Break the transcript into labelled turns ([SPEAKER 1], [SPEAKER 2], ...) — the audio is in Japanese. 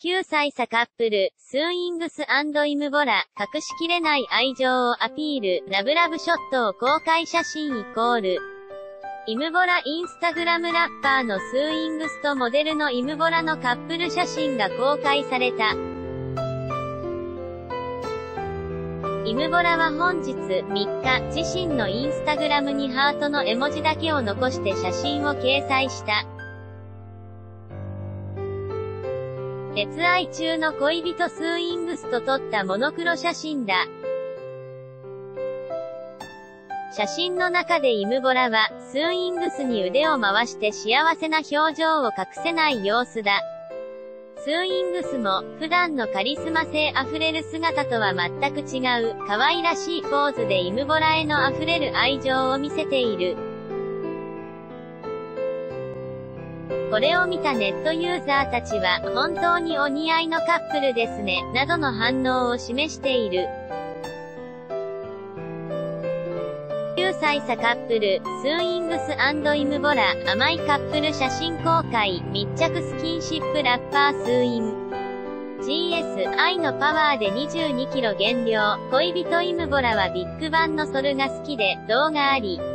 [SPEAKER 1] 9歳差カップル、スーイングス&イムボラ、隠しきれない愛情をアピール、ラブラブショットを公開写真イコール。イムボラインスタグラムラッパーのスーイングスとモデルのイムボラのカップル写真が公開された。イムボラは本日3日、自身のインスタグラムにハートの絵文字だけを残して写真を掲載した。熱愛中の恋人スーイングスと撮ったモノクロ写真だ。写真の中でイムボラは、スーイングスに腕を回して幸せな表情を隠せない様子だ。スーイングスも、普段のカリスマ性あふれる姿とは全く違う、可愛らしいポーズでイムボラへのあふれる愛情を見せている。これを見たネットユーザーたちは、本当にお似合いのカップルですね、などの反応を示している。9歳差カップル、スーイングス&イムボラ、甘いカップル写真公開、密着スキンシップラッパースーイン。GS、愛のパワーで22キロ減量、恋人イムボラはビッグバンのソルが好きで、動画あり。